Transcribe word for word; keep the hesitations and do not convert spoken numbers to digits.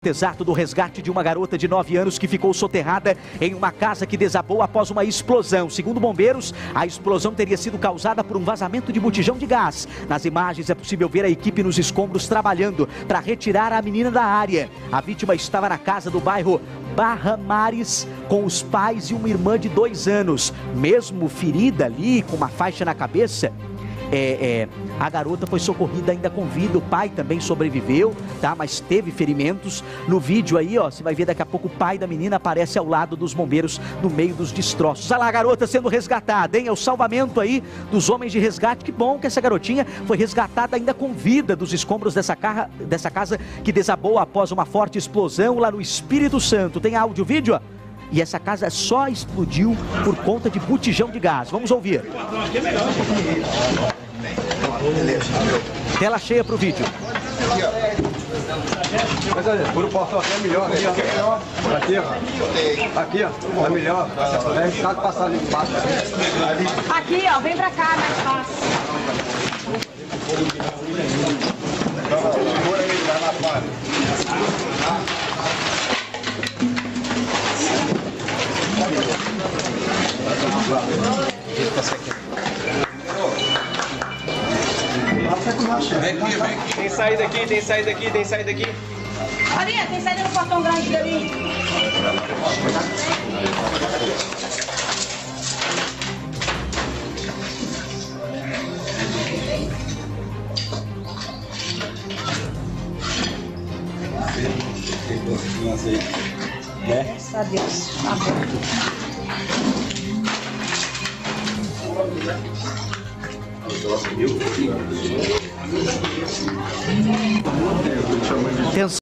exato do resgate de uma garota de nove anos que ficou soterrada em uma casa que desabou após uma explosão. Segundo bombeiros, a explosão teria sido causada por um vazamento de botijão de gás. Nas imagens é possível ver a equipe nos escombros trabalhando para retirar a menina da área. A vítima estava na casa do bairro Barra Mares com os pais e uma irmã de dois anos. Mesmo ferida ali, com uma faixa na cabeça, É, é, a garota foi socorrida ainda com vida, o pai também sobreviveu, tá? Mas teve ferimentos. No vídeo aí, ó, você vai ver daqui a pouco o pai da menina aparece ao lado dos bombeiros no meio dos destroços. Olha lá a garota sendo resgatada, hein? É o salvamento aí dos homens de resgate. Que bom que essa garotinha foi resgatada ainda com vida dos escombros dessa, carra, dessa casa que desabou após uma forte explosão lá no Espírito Santo. Tem áudio, vídeo, ó? E essa casa só explodiu por conta de botijão de gás. Vamos ouvir. Tela cheia para o vídeo. Por o portão aqui é melhor, né? Aqui, ó. Aqui, ó. É melhor. É chato passar ali embaixo. Aqui, ó. Vem pra cá, mais fácil. Tem saída aqui, tem saída aqui, tem saída aqui. Maria, tem saída no portão grande dali. Graças a Deus. Tá bom. Atenção.